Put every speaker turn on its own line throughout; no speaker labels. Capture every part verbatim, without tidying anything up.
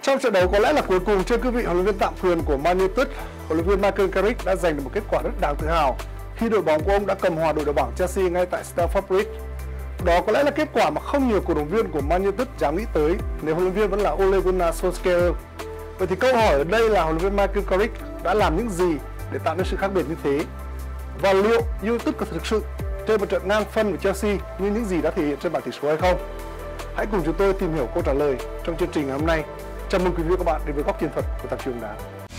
Trong trận đấu có lẽ là cuối cùng trên cương vị huấn luyện viên tạm quyền của Man United, huấn luyện viên Michael Carrick đã giành được một kết quả rất đáng tự hào khi đội bóng của ông đã cầm hòa đội đầu bảng Chelsea ngay tại Stamford Bridge. Đó có lẽ là kết quả mà không nhiều cổ động viên của Man United dám nghĩ tới nếu huấn luyện viên vẫn là Ole Gunnar Solskjaer. Vậy thì câu hỏi ở đây là huấn luyện viên Michael Carrick đã làm những gì để tạo nên sự khác biệt như thế? Và liệu United có thực sự trên một trận ngang phân với Chelsea như những gì đã thể hiện trên bảng tỷ số hay không? Hãy cùng chúng tôi tìm hiểu câu trả lời trong chương trình ngày hôm nay. Chào mừng quý vị và các bạn đến với góc chiến thuật của tạp chí bóng đá.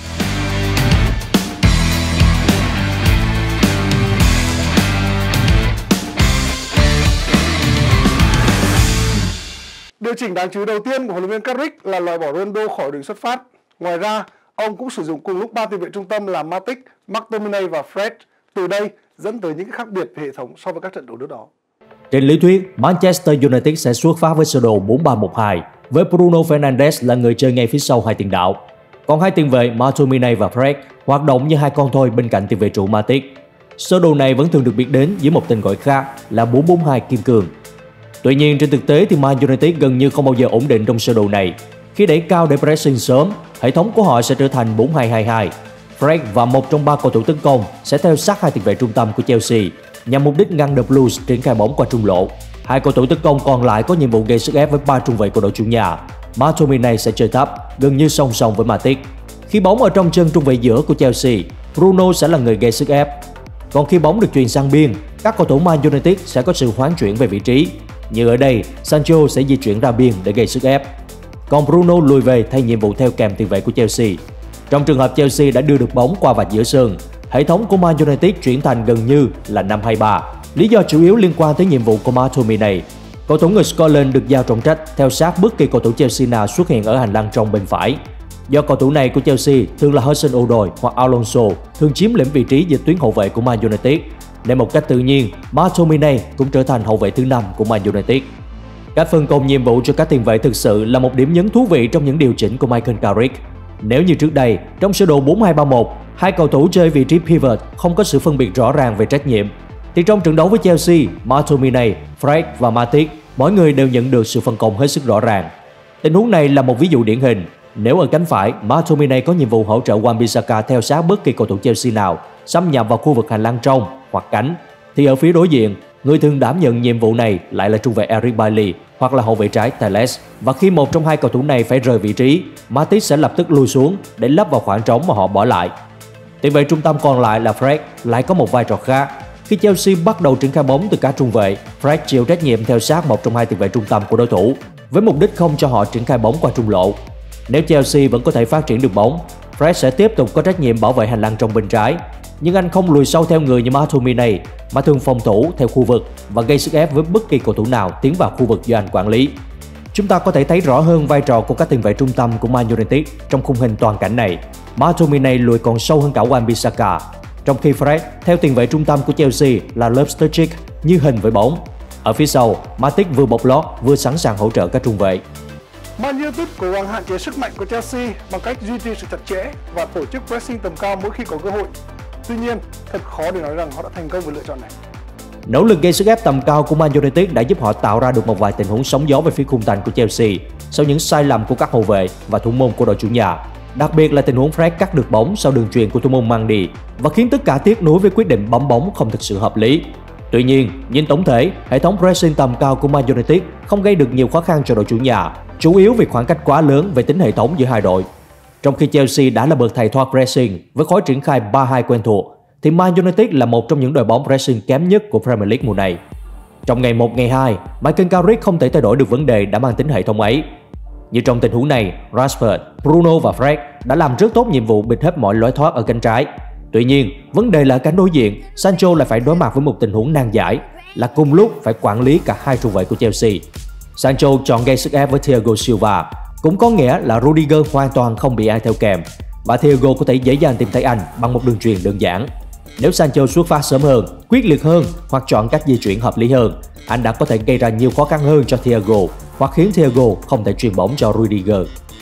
Điều chỉnh đáng chú ý đầu tiên của huấn luyện viên Carrick là loại bỏ Ronaldo khỏi đội xuất phát. Ngoài ra, ông cũng sử dụng cùng lúc ba tiền vệ trung tâm là Matic, McTominay và Fred. Từ đây dẫn tới những khác biệt về hệ thống so với các trận đấu trước đó.
Trên lý thuyết, Manchester United sẽ xuất phát với sơ đồ bốn ba một hai với Bruno Fernandes là người chơi ngay phía sau hai tiền đạo. Còn hai tiền vệ McTominay và Fred hoạt động như hai con thôi bên cạnh tiền vệ trụ Matic. Sơ đồ này vẫn thường được biết đến dưới một tên gọi khác là bốn bốn hai kim cương. Tuy nhiên trên thực tế thì Man United gần như không bao giờ ổn định trong sơ đồ này. Khi đẩy cao để pressing sớm, hệ thống của họ sẽ trở thành bốn hai hai hai. Fred và một trong ba cầu thủ tấn công sẽ theo sát hai tiền vệ trung tâm của Chelsea nhằm mục đích ngăn The Blues triển khai bóng qua trung lộ. Hai cầu thủ tấn công còn lại có nhiệm vụ gây sức ép với ba trung vệ của đội chủ nhà. McTominay sẽ chơi thấp, gần như song song với Matic. Khi bóng ở trong chân trung vệ giữa của Chelsea, Bruno sẽ là người gây sức ép. Còn khi bóng được chuyền sang biên, các cầu thủ Man United sẽ có sự hoán chuyển về vị trí. Như ở đây, Sancho sẽ di chuyển ra biên để gây sức ép. Còn Bruno lùi về thay nhiệm vụ theo kèm tiền vệ của Chelsea. Trong trường hợp Chelsea đã đưa được bóng qua vạch giữa sân, hệ thống của Man United chuyển thành gần như là năm hai ba. Lý do chủ yếu liên quan tới nhiệm vụ của McTominay. Cầu thủ người Scotland được giao trọng trách theo sát bất kỳ cầu thủ Chelsea nào xuất hiện ở hành lang trong bên phải. Do cầu thủ này của Chelsea thường là Hudson-Odoi hoặc Alonso thường chiếm lĩnh vị trí dịch tuyến hậu vệ của Man United, nên một cách tự nhiên, McTominay cũng trở thành hậu vệ thứ năm của Man United. Cách phân công nhiệm vụ cho các tiền vệ thực sự là một điểm nhấn thú vị trong những điều chỉnh của Michael Carrick. Nếu như trước đây, trong sơ đồ bốn hai ba một, hai cầu thủ chơi vị trí pivot không có sự phân biệt rõ ràng về trách nhiệm, thì trong trận đấu với Chelsea, McTominay, Fred và Matic, mỗi người đều nhận được sự phân công hết sức rõ ràng. Tình huống này là một ví dụ điển hình. Nếu ở cánh phải, McTominay có nhiệm vụ hỗ trợ Wan-Bissaka theo sát bất kỳ cầu thủ Chelsea nào xâm nhập vào khu vực hành lang trong hoặc cánh, thì ở phía đối diện, người thường đảm nhận nhiệm vụ này lại là trung vệ Eric Bailly hoặc là hậu vệ trái Telles. Và khi một trong hai cầu thủ này phải rời vị trí, Matic sẽ lập tức lui xuống để lấp vào khoảng trống mà họ bỏ lại. Tiền vệ trung tâm còn lại là Fred lại có một vai trò khác. Khi Chelsea bắt đầu triển khai bóng từ cả trung vệ, Fred chịu trách nhiệm theo sát một trong hai tiền vệ trung tâm của đối thủ với mục đích không cho họ triển khai bóng qua trung lộ. Nếu Chelsea vẫn có thể phát triển được bóng, Fred sẽ tiếp tục có trách nhiệm bảo vệ hành lang trong bên trái, nhưng anh không lùi sâu theo người như McTominay mà thường phòng thủ theo khu vực và gây sức ép với bất kỳ cầu thủ nào tiến vào khu vực do anh quản lý. Chúng ta có thể thấy rõ hơn vai trò của các tiền vệ trung tâm của Man United trong khung hình toàn cảnh này. McTominay lùi còn sâu hơn cả Wan-Bissaka, trong khi Fred theo tiền vệ trung tâm của Chelsea là Loftus-Cheek như hình với bóng. Ở phía sau, Matic vừa bọc lót vừa sẵn sàng hỗ trợ các trung vệ.
Man United cố gắng hạn chế sức mạnh của Chelsea bằng cách duy trì sự chặt chẽ và tổ chức pressing tầm cao mỗi khi có cơ hội. Tuy nhiên, thật khó để nói rằng họ đã thành công với lựa chọn này.
Nỗ lực gây sức ép tầm cao của Man United đã giúp họ tạo ra được một vài tình huống sóng gió về phía khung thành của Chelsea sau những sai lầm của các hậu vệ và thủ môn của đội chủ nhà. Đặc biệt là tình huống Fred cắt được bóng sau đường chuyền của thủ môn Mendy và khiến tất cả tiếc nuối với quyết định bấm bóng không thực sự hợp lý. Tuy nhiên, nhìn tổng thể, hệ thống pressing tầm cao của Man United không gây được nhiều khó khăn cho đội chủ nhà, chủ yếu vì khoảng cách quá lớn về tính hệ thống giữa hai đội. Trong khi Chelsea đã là bậc thầy thoát pressing với khối triển khai ba hai quen thuộc, thì Man United là một trong những đội bóng pressing kém nhất của Premier League mùa này. Trong ngày một ngày hai, Michael Carrick không thể thay đổi được vấn đề đã mang tính hệ thống ấy. Như trong tình huống này, Rashford, Bruno và Fred đã làm rất tốt nhiệm vụ bịt hết mọi lối thoát ở cánh trái. Tuy nhiên, vấn đề là ở cánh đối diện, Sancho lại phải đối mặt với một tình huống nan giải là cùng lúc phải quản lý cả hai trung vệ của Chelsea. Sancho chọn gây sức ép với Thiago Silva, cũng có nghĩa là Rudiger hoàn toàn không bị ai theo kèm và Thiago có thể dễ dàng tìm thấy anh bằng một đường truyền đơn giản. Nếu Sancho xuất phát sớm hơn, quyết liệt hơn hoặc chọn cách di chuyển hợp lý hơn, anh đã có thể gây ra nhiều khó khăn hơn cho Thiago hoặc khiến Thiago không thể truyền bóng cho Rudiger.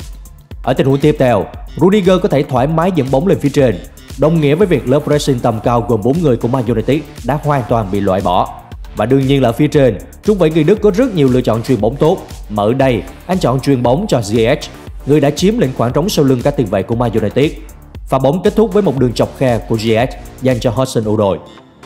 Ở tình huống tiếp theo, Rudiger có thể thoải mái dẫn bóng lên phía trên, đồng nghĩa với việc lớp pressing tầm cao gồm bốn người của Man United đã hoàn toàn bị loại bỏ. Và đương nhiên là ở phía trên, trung vệ người Đức có rất nhiều lựa chọn truyền bóng tốt, mà ở đây anh chọn truyền bóng cho Ziyech. người đã chiếm lĩnh khoảng trống sau lưng các tiền vệ của Man United. Pha bóng kết thúc với một đường chọc khe của giê ét dành cho Hudson-Odoi.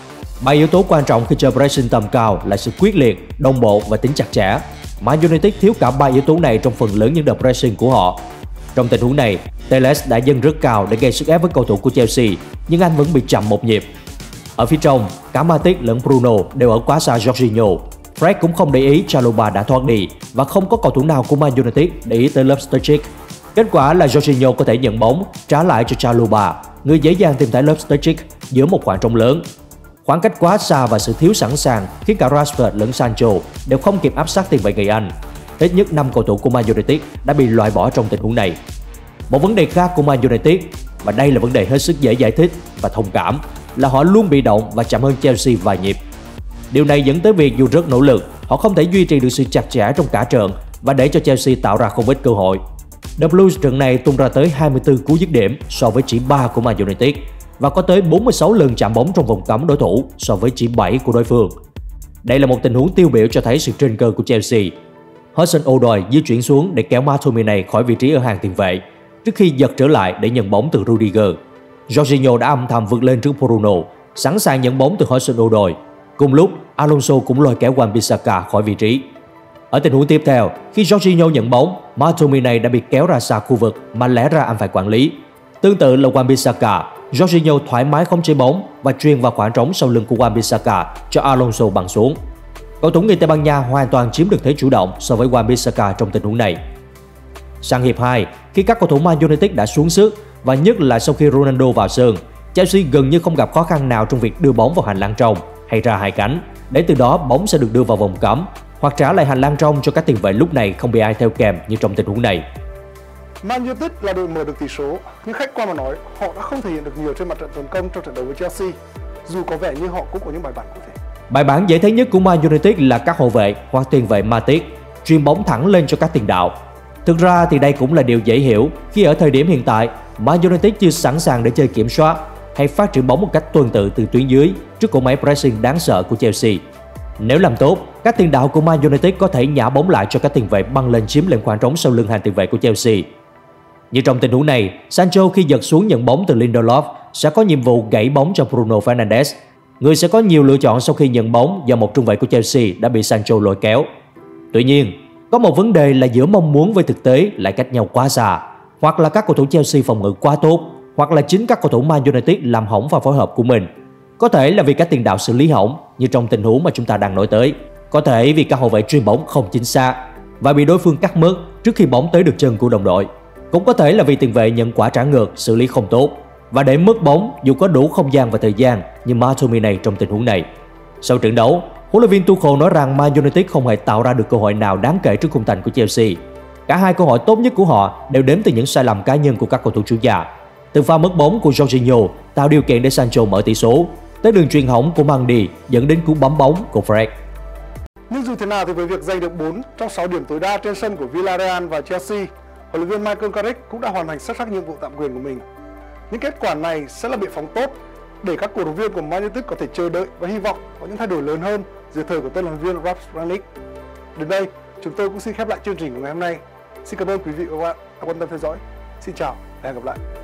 Ba yếu tố quan trọng khi chơi pressing tầm cao là sự quyết liệt, đồng bộ và tính chặt chẽ. Man United thiếu cả ba yếu tố này trong phần lớn những đợt pressing của họ. Trong tình huống này, Telles đã dâng rất cao để gây sức ép với cầu thủ của Chelsea, nhưng anh vẫn bị chậm một nhịp. Ở phía trong, cả Matic lẫn Bruno đều ở quá xa Jorginho. Fred cũng không để ý Chalobah đã thoát đi và không có cầu thủ nào của Man United để ý tới Loftus-Cheek. Kết quả là Jorginho có thể nhận bóng trả lại cho Chalobah, người dễ dàng tìm thấy Loftus-Cheek giữa một khoảng trống lớn. Khoảng cách quá xa và sự thiếu sẵn sàng khiến cả Rashford lẫn Sancho đều không kịp áp sát tiền vệ người Anh. Ít nhất năm cầu thủ của Man United đã bị loại bỏ trong tình huống này. Một vấn đề khác của Man United, và đây là vấn đề hết sức dễ giải thích và thông cảm, là họ luôn bị động và chậm hơn Chelsea vài nhịp. Điều này dẫn tới việc dù rất nỗ lực, họ không thể duy trì được sự chặt chẽ trong cả trận và để cho Chelsea tạo ra không ít cơ hội. The Blues trận này tung ra tới hai mươi tư cú dứt điểm so với chỉ ba của Man United và có tới bốn mươi sáu lần chạm bóng trong vòng cấm đối thủ so với chỉ bảy của đối phương. Đây là một tình huống tiêu biểu cho thấy sự trên cơ của Chelsea. Hudson-Odoi di chuyển xuống để kéo McTominay khỏi vị trí ở hàng tiền vệ trước khi giật trở lại để nhận bóng từ Rudiger. Jorginho đã âm thầm vượt lên trước Bruno, sẵn sàng nhận bóng từ Hudson-Odoi. Cùng lúc, Alonso cũng lôi kéo Wan-Bissaka khỏi vị trí. Ở tình huống tiếp theo, khi Jorginho nhận bóng, McTominay đã bị kéo ra xa khu vực mà lẽ ra anh phải quản lý. Tương tự là Wan-Bissaka, Jorginho thoải mái khống chế bóng và truyền vào khoảng trống sau lưng của Wan-Bissaka cho Alonso băng xuống. Cầu thủ người Tây Ban Nha hoàn toàn chiếm được thế chủ động so với Wan-Bissaka trong tình huống này. Sang hiệp hai, khi các cầu thủ Man United đã xuống sức và nhất là sau khi Ronaldo vào sân, Chelsea gần như không gặp khó khăn nào trong việc đưa bóng vào hành lang trong hay ra hai cánh, để từ đó bóng sẽ được đưa vào vòng cấm hoặc trả lại hành lang trong cho các tiền vệ lúc này không bị ai theo kèm như trong tình huống này.
Man United là đội mở được tỷ số, nhưng khách quan mà nói, họ đã không thể hiện được nhiều trên mặt trận tấn công trong trận đấu với Chelsea, dù có vẻ như họ cũng có những bài bản cụ thể.
Bài bản dễ thấy nhất của Man United là các hậu vệ hoặc tiền vệ Matic truyền bóng thẳng lên cho các tiền đạo. Thực ra thì đây cũng là điều dễ hiểu khi ở thời điểm hiện tại, Man United chưa sẵn sàng để chơi kiểm soát hay phát triển bóng một cách tuần tự từ tuyến dưới trước cỗ máy pressing đáng sợ của Chelsea. Nếu làm tốt, các tiền đạo của Man United có thể nhả bóng lại cho các tiền vệ băng lên chiếm lĩnh khoảng trống sau lưng hàng tiền vệ của Chelsea. Như trong tình huống này, Sancho khi giật xuống nhận bóng từ Lindelof sẽ có nhiệm vụ gãy bóng cho Bruno Fernandes, người sẽ có nhiều lựa chọn sau khi nhận bóng do một trung vệ của Chelsea đã bị Sancho lôi kéo. Tuy nhiên, có một vấn đề là giữa mong muốn với thực tế lại cách nhau quá xa, hoặc là các cầu thủ Chelsea phòng ngự quá tốt, hoặc là chính các cầu thủ Man United làm hỏng pha phối hợp của mình. Có thể là vì các tiền đạo xử lý hỏng như trong tình huống mà chúng ta đang nói tới, có thể vì các hậu vệ truyền bóng không chính xác và bị đối phương cắt mất trước khi bóng tới được chân của đồng đội. Cũng có thể là vì tiền vệ nhận quả trả ngược xử lý không tốt và để mất bóng dù có đủ không gian và thời gian như McTominay trong tình huống này. Sau trận đấu, huấn luyện viên Tuchel nói rằng Man United không hề tạo ra được cơ hội nào đáng kể trước khung thành của Chelsea. Cả hai cơ hội tốt nhất của họ đều đến từ những sai lầm cá nhân của các cầu thủ chủ nhà. Từ pha mất bóng của Jorginho tạo điều kiện để Sancho mở tỷ số, tới đường truyền hỏng của Mendy dẫn đến cú bấm bóng của Fred.
Nhưng dù thế nào thì với việc giành được bốn trong sáu điểm tối đa trên sân của Villarreal và Chelsea, huấn luyện viên Michael Carrick cũng đã hoàn thành xuất sắc nhiệm vụ tạm quyền của mình. Những kết quả này sẽ là biện pháp tốt để các cổ động viên của Man United có thể chờ đợi và hy vọng có những thay đổi lớn hơn dưới thời của tân huấn luyện viên Ralf Rangnick. Đến đây, chúng tôi cũng xin khép lại chương trình của ngày hôm nay. Xin cảm ơn quý vị và các bạn đã quan tâm theo dõi. Xin chào và hẹn gặp lại.